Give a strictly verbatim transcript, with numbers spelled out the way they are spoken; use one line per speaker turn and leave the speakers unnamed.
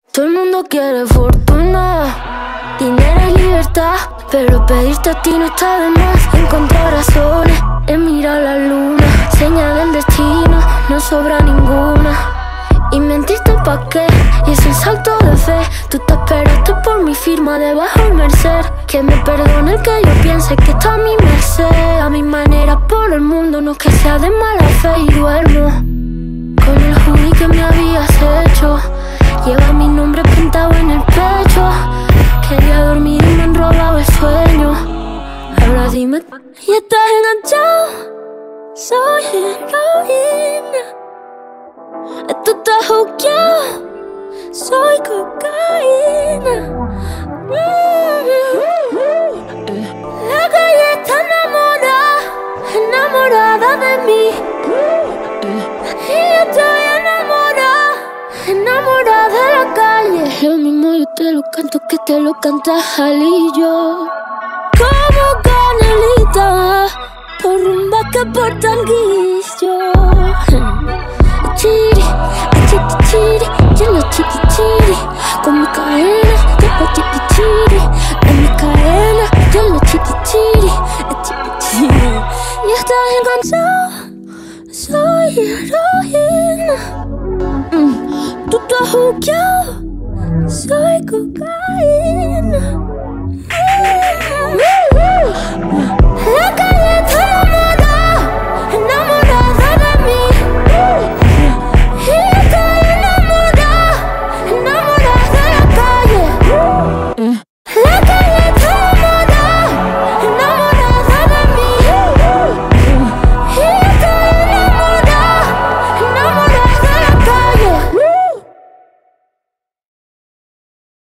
Todo el mundo quiere fortuna, dinero y libertad, pero pedirte a ti no está de más. Encontrar razones en mirar la luna, señal del destino, no sobra ninguna. Y mentirte pa' qué, y es un salto de fe. Tú te esperaste por mi firma debajo del Merced. Que me perdone el que yo piense que está a mi merced. A mi manera por el mundo, no que sea de mala fe. Y duermo con el hoodie que me habías hecho. Lleva mi nombre pintado en el pecho. Quería dormir y me han robado el sueño. Ahora dime, ¿y estás enganchado? Soy heroína. Esto está juqueado. Soy cocaína. Mm-hmm. La calle está enamorada, enamorada de mí. Y yo estoy enamorada, enamorada de la calle. Lo mismo yo te lo canto que te lo cantas Jalillo. Como canelita, por rumba que por tanguillo. Chiri, chiri, chiri, lleno chiri, chiri. Con mi cadena, lleno chiri, chiri. En mi cadena, lleno chiri, chiri, chiri, chiri. Y estás enganchado, soy heroína. Mm. Tú estás juqueado, soy cocaína. Mm. La